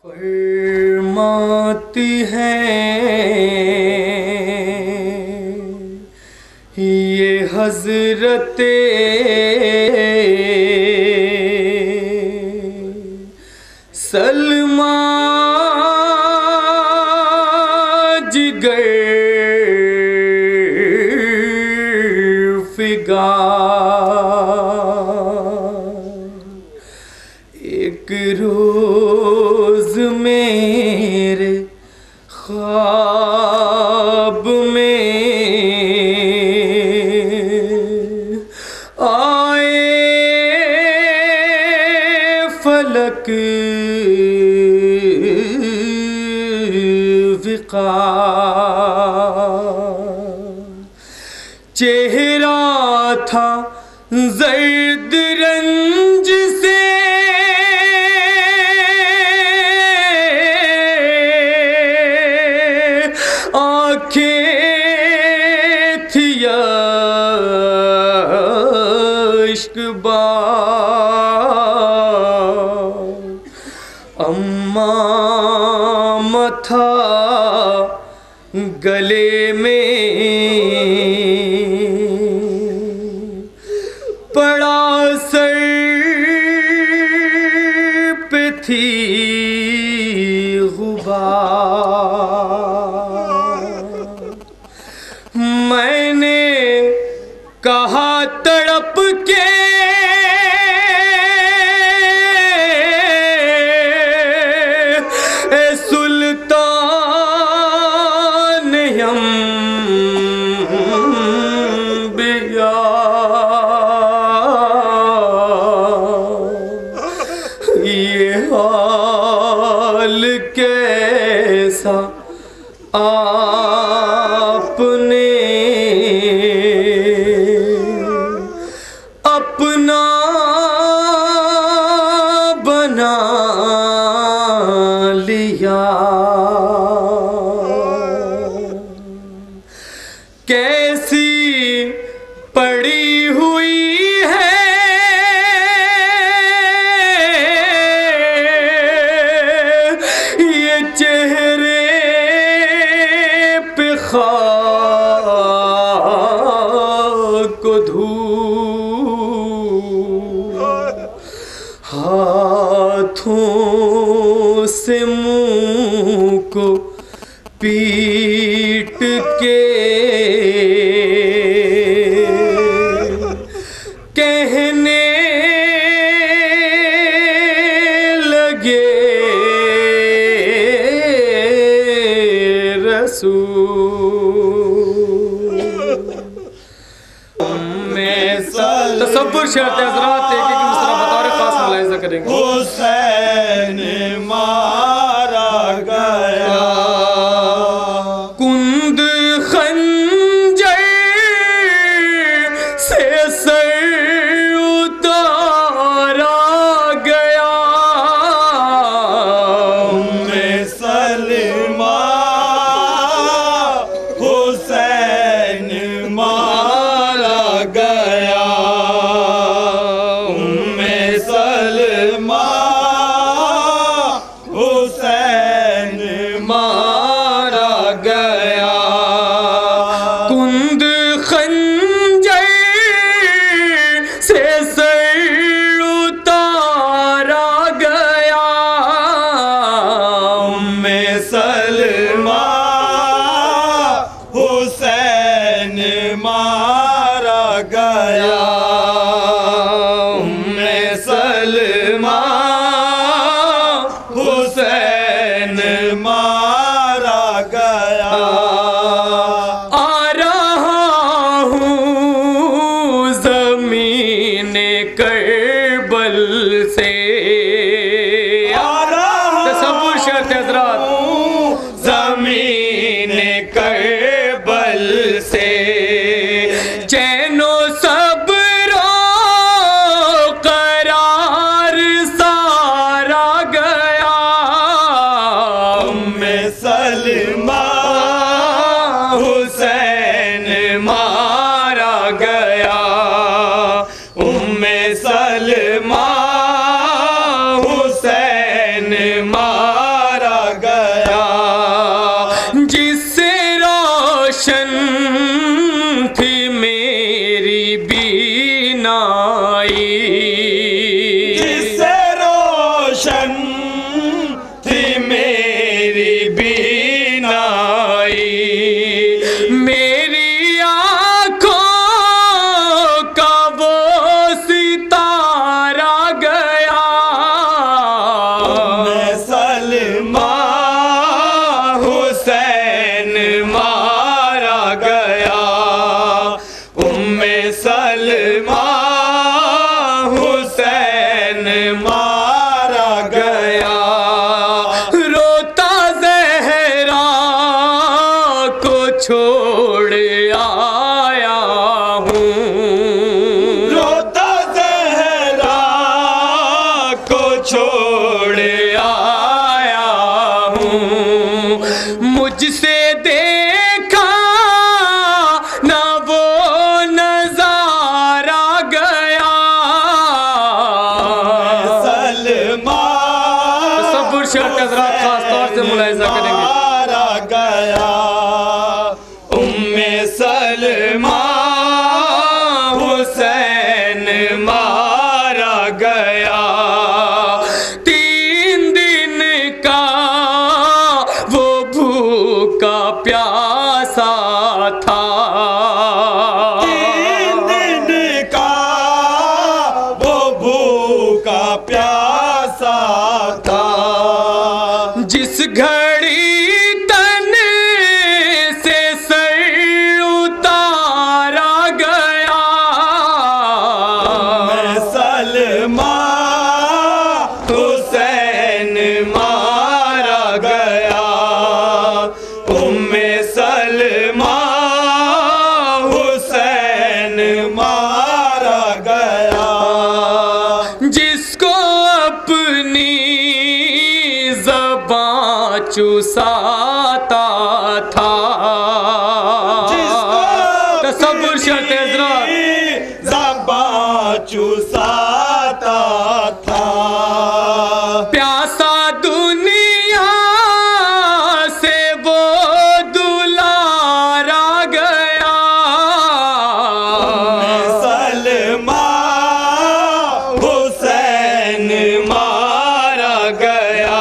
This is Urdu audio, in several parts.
فرماتی ہیں یہ حضرت سلمیٰ جگر فگار ایک روز میرے خواب میں آئے فلک وقار چہرہ تھا زرد رنج سے آنکھیں تھی اشک بار امام تھا گلے میں پڑا سر پہ تھی غبار میں نے کہا تڑپ کے اے سلطان انبیاء یہ حال کیسا آپ نے اپنا بنا لیا کیسی پڑی ہوئی ہے یہ چہرے پہ خاک و دھول ہاتھوں سے منہ کو پیٹ کے کہنے لگے رسول تصور شرط حضرات ایک ایک مصرع بطور خاص ملاحظہ کریں گے حسین مارا گیا کند خنجر سے سر اتارا گیا سلمیٰ حسین مارا گیا سلمیٰ حسین مارا گیا کند خنجر سے سر اتارا گیا سلمیٰ حسین مارا گیا سلمیٰ حسین مارا گیا آ رہا ہوں زمین کربل سے تصور شرط حضرات زمین کربل سے چین و صبر و قرار سارا گیا سلمیٰ حسین مارا گیا سلمیٰ حسین مارا شرط حضرات خاص طور سے ملاحظہ کریں گے. مارا گیا سلمہ حسین مارا گیا 3 دن کا وہ بھوکا پیاسا تھا. 3 دن کا وہ بھوکا پیاسا تھا. جس گھڑی تن سے سر اتارا گیا سلمہ حسین مارا گیا سلمہ حسین مارا گیا. جس کو اپنی زبان چوساتا تھا. تصور شرط حضرات زبان چوساتا تھا. پیاسا دنیا سے وہ دلارا گیا سلمہ حسین مارا گیا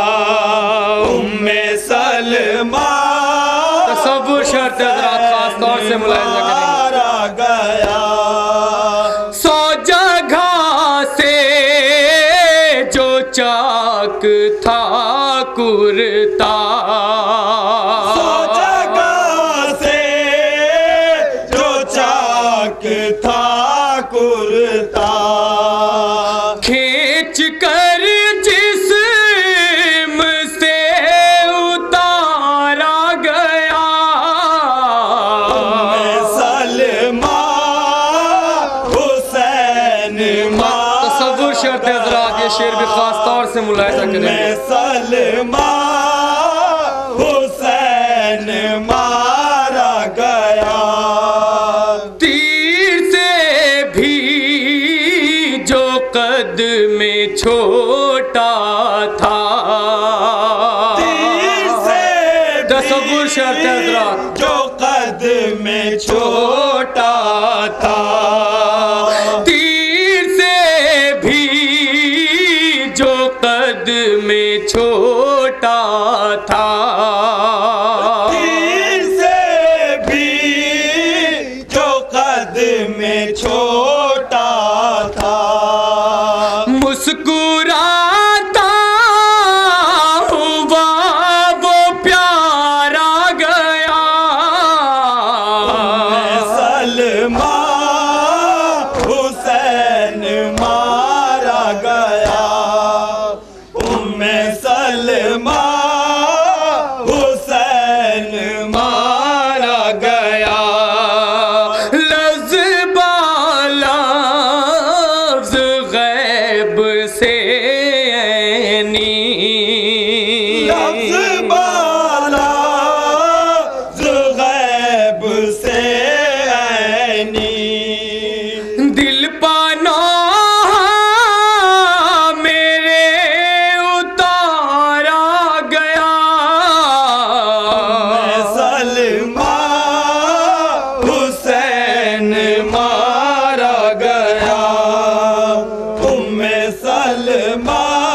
سلمہ تصور شرط حضرات خاص طور سے ملاحظہ کریں گے. مارا گیا 100 جگہ سے جو چاک تھا کرتا. 100 جگہ سے جو چاک تھا کرتا. کھینچ کر جسم سے اتارا گیا سلمہ حسین مارا. تصور شرط حضرات یہ شعر بھی خاص طور سے ملاحظہ کریں گے. سلمہ حسین مارا گیا. تیر سے بھی جو قد میں چھوٹا تھا. تیر سے تصور شرط حضرات جو قد میں چھوٹا تھا. تیر سے بھی جو قد میں چھوٹا تھا. تیر سے بھی جو قد میں چھوٹا تھا. مسکراتا ہوا وہ پیارا گیا سلمہ حسین مارا گیا سلمہ حسین مارا گیا. لفظ بالفظ غیب سے عینی. لفظ بالفظ غیب سے عینی. دل پانا میرے اتارا گیا سلمہ حسین مارا گیا سلمہ